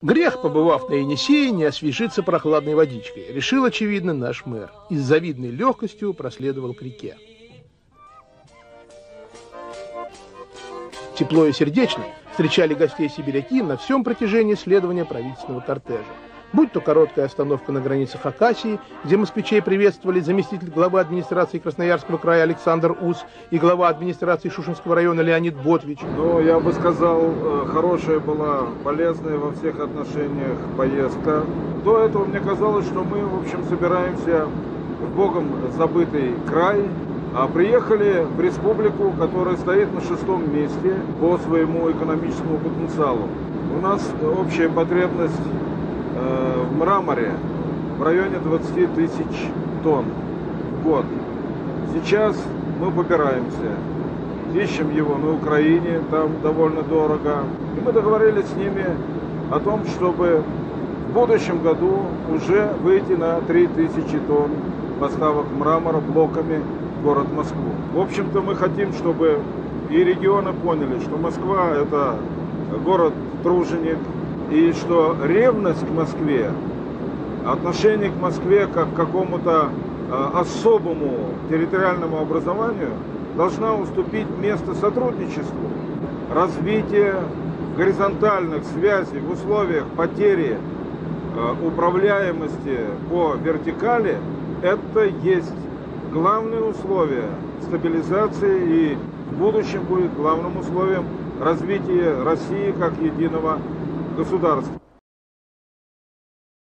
Грех, побывав на Енисее, не освежиться прохладной водичкой, решил, очевидно, наш мэр. И с завидной легкостью проследовал к реке. Тепло и сердечно встречали гостей сибиряки на всем протяжении следования правительственного кортежа. Будь то короткая остановка на границе Хакасии, где москвичей приветствовали заместитель главы администрации Красноярского края Александр Ус и глава администрации Шушенского района Леонид Ботвич. Ну, я бы сказал, хорошая была, полезная во всех отношениях поездка. До этого мне казалось, что мы, в общем, собираемся в богом забытый край, а приехали в республику, которая стоит на 6-м месте по своему экономическому потенциалу. У нас общая потребность в мраморе в районе 20 тысяч тонн в год. Сейчас мы побираемся, ищем его на Украине, там довольно дорого. И мы договорились с ними о том, чтобы в будущем году уже выйти на 3000 тонн поставок мрамора блоками в город Москву. В общем-то, мы хотим, чтобы и регионы поняли, что Москва – это город-труженик, и что ревность к Москве, отношение к Москве как к какому-то особому территориальному образованию должна уступить место сотрудничеству. Развитие горизонтальных связей в условиях потери управляемости по вертикали – это есть главное условие стабилизации и в будущем будет главным условием развития России как единого государства.